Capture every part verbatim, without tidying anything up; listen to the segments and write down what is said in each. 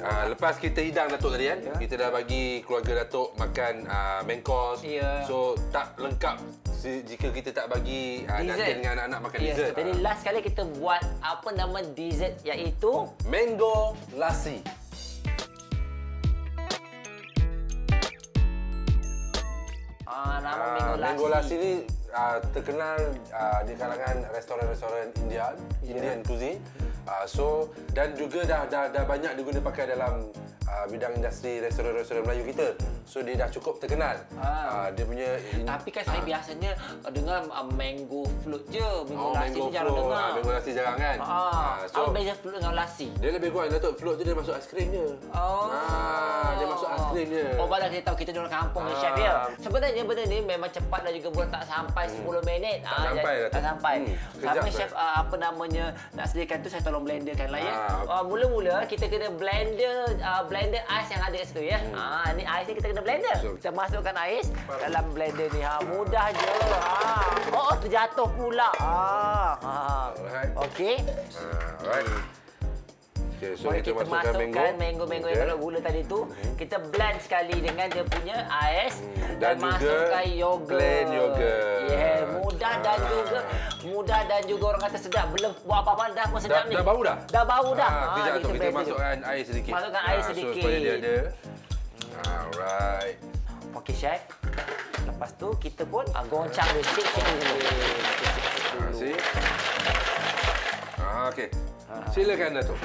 Uh, lepas kita hidang Datuk tadi kan, yeah. kita dah bagi keluarga Datuk makan uh, main course. Yeah. So tak lengkap jika kita tak bagi uh, nanti dengan anak-anak makan yeah. dessert. Jadi last kali kita buat apa nama dessert iaitu mango lassi. Ah, nama uh, mango lassi. Mango lassi ni uh, terkenal uh, di kalangan restoran-restoran Indian, yeah. Indian cuisine. Uh, so dan juga dah dah, dah banyak diguna pakai dalam uh, bidang industri restoran-restoran Melayu kita. So dia dah cukup terkenal. Ah. Uh, dia punya in, tapi kan saya uh, biasanya dengar uh, mango float je, mango oh, lassi mango jarang float. dengar. Uh, mango lassi jarang kan. Ah. Uh, so apa beza float dengan lassi? Dia lebih kurang Datuk, float tu dia masuk aiskrim je. Oh. Ah, dia masuk aiskrim je. Oh, baru kita tahu kita di orang kampung ni, ah. chef ya. Sebenarnya benda ni memang cepat dan juga buat tak sampai hmm. sepuluh minit. Tak ah, sampai dah. Tak sampai. Hmm. Sama chef uh, apa namanya nak sediakan tu saya tolong blenderkan lah ya. Ah. Uh, mula-mula kita kena blender uh, blender ais yang ada kat situ ya. Hmm. Ah, ni ais ni kita kena blender. So, kita masukkan ais Baru. dalam blender ni. Ha, mudah je. Ha. Oh, oh, terjatuh pula. Ah. Ha. Okey. Ah, alright. Okay, so Boleh kita, kita masukkan masukkan mango-mango okay. yang kalau gula tadi tu, hmm. kita blend sekali dengan dia punya ais hmm. dan, dan masukkan yogurt. Blend yogurt. Yeah, mudah ah. dan juga mudah dan juga orang kata sedap. Belum buat apa-apa dah pun sedap dah, ni. Dah bau dah? Dah bau dah. Ah, ha, kita, kita masukkan air sedikit. Masukkan air ah, sedikit. So, supaya dia ada. Alright. Okey, chef. Lepas tu kita pun ah, goncang dia sikit-sikit dulu. Terima kasih. Ah, okey. Silakan Datuk.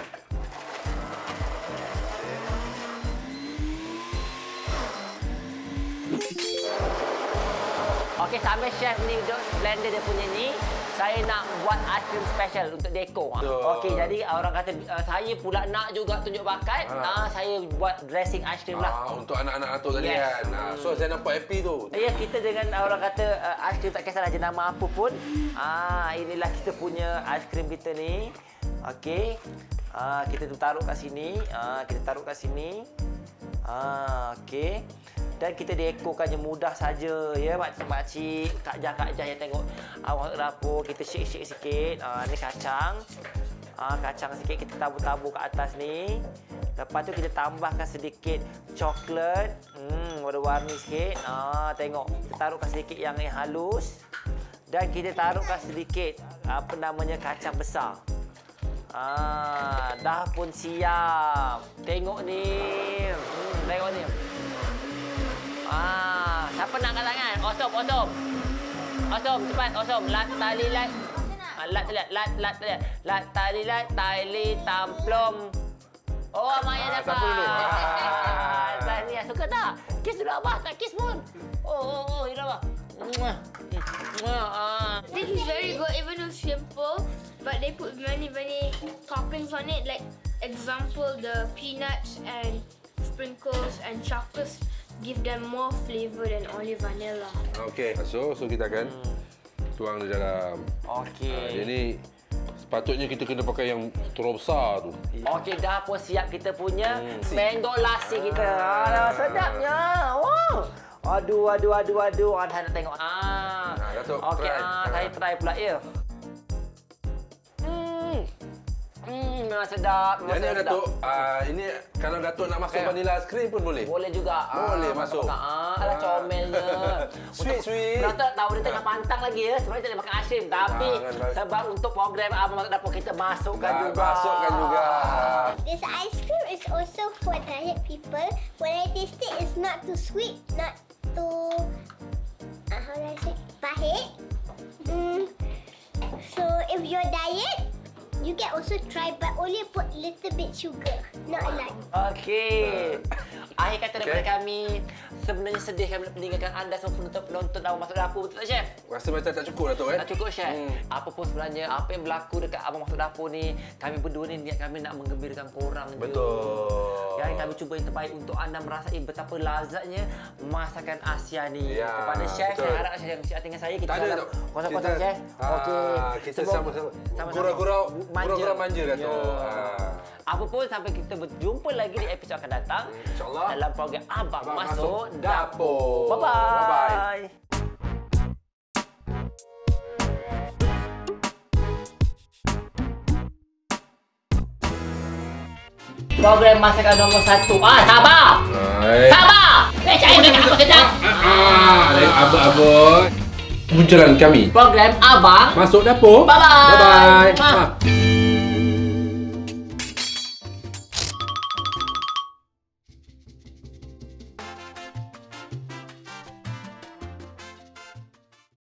Okey, sambil chef ni blender dia punya ni, saya nak buat ais krim special untuk dekor. Okey, jadi orang kata uh, saya pula nak juga tunjuk bakat. Ha. Uh, saya buat dressing ais krim lah. Ah, untuk anak-anak Datuk tadi yes. kan. Uh, so saya nampak happy tu. Ya, yeah, kita dengan orang kata uh, ais krim tak kisahlah jenama apa pun. Ah, inilah kita punya ais krim kita ni. Okey. Ah, kita taruh kat sini. Ah, kita taruh kat sini. Ah, okey. Dan kita dekorkannya mudah saja ya makcik-makcik, Kak Jah Kak Jah yang tengok Abang Masuk Dapur, kita shake-shake sikit. Ah, ni kacang. Ah, kacang sikit kita tabur-tabur kat atas ni. Lepas tu kita tambahkan sedikit coklat. Hmm, warna-warni sikit. Ah, tengok. Kita taruhkan sedikit yang halus. Dan kita taruhkan sedikit apa namanya kacang besar. Ah, dah pun siap. Tengok ni. Hmm, tengok ni. Ah, siapa nak angkat tangan? Osom, osom. Osom, cepat, osom. Lat tali lat. Lat tali lat, lat tali lat. Lat tali lat, tali tamplom. Oh, Maya dapat. Siapa dulu? Ah. Tahniah, suka tak? Kiss dulu Abah, tak kiss pun. Oh, oh, oh, ini Abah. This is very good, even though simple, but they put many, many toppings on it. Like, example, the peanuts and sprinkles and chocolates. Give them more flavour than only vanilla. Okey, so so kita akan hmm. tuang di dalam. Okey. Ha, jadi sepatutnya kita kena pakai yang terlalu besar tu. Okey, dah pun siap kita punya hmm. mango lassi kita. Ah, sedapnya. Wow. Aduh, aduh, aduh, aduh. Ada nak tengok. Ah. Ha, Datuk. Okey, try. ah, saya try pula ya. Hmm. Hmm, memang sedap. Memang Jadi sedap. Datuk, uh, ini kalau Datuk nak masuk eh. vanilla ice cream pun boleh? Boleh juga. Boleh ah, masuk. Ah, alah comelnya. Sweet, sweet. Penonton tak tahu dia tengah pantang lagi ya. Sebenarnya tak ada makan aiskrim. Tapi Jangan, sebab untuk program Abang Masuk Dapur kita masukkan nah, juga. Masukkan juga. This ice cream is also for diet people. When I taste it, it's not too sweet, not too... Uh, how do I say? Pahit. Mm. So if you're diet, you can also try, but only put little bit sugar, not a lot. Okey. Akhir kata daripada okay. kami, sebenarnya sedih kami nak meninggalkan anda semua penonton-penonton Abang Masuk Dapur, betul tak, Chef? Rasa macam tak cukup, Datuk, eh? Tak cukup, Chef. Hmm. Apa pun sebenarnya, apa yang berlaku dekat Abang Masuk Dapur ni, kami berdua ni niat kami nak menggembirakan korang je. Betul. Yang kami cuba yang terbaik untuk anda merasai betapa lazatnya masakan Asia ni. Ya, kepada Chef, betul. Saya harap Chef yang siap dengan saya, kita dalam kosong-kosong, Chef. Okey. Kita sama-sama. Gurau-gurau manja, manja Datuk. Ya. Apa pun sampai kita berjumpa lagi di episod akan datang. InsyaAllah. Dalam program Abang, Abang Masuk Dapur. Dapur. Bye-bye. program masakan nombor satu. Ah, sabar! Hai. Sabar! Eh, saya nak apa sedap? Ah, abang-abang. Munculan kami. Program Abang Masuk Dapur. Bye-bye. Bye-bye. Ma. Ah.